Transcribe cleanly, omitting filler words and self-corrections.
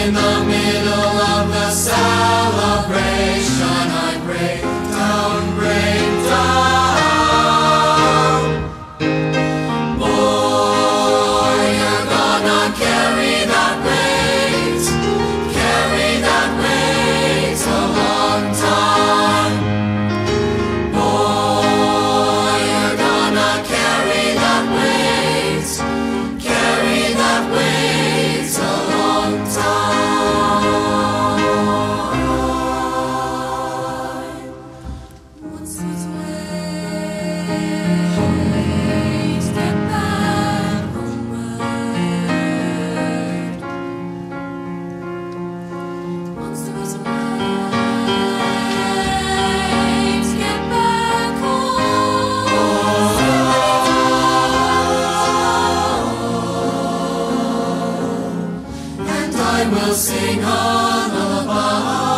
in the middle of the celebration, I break down, break down. Boy, you're gonna carry that weight a long time. Boy, you're gonna carry that weight a long time. Once those weights get back homeward. Once those weights get back home, and I will sing a lullaby.